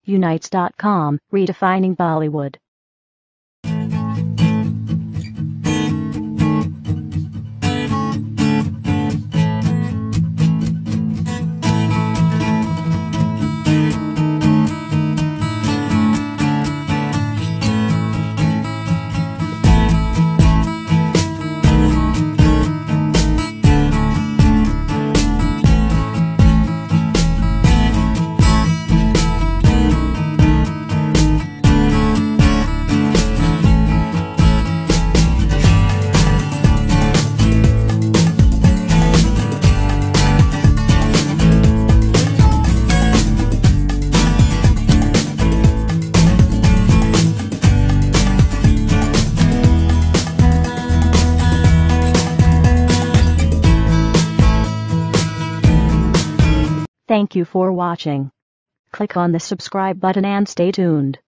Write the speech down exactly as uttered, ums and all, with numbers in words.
Unites dot com, redefining Bollywood. Thank you for watching. Click on the subscribe button and stay tuned.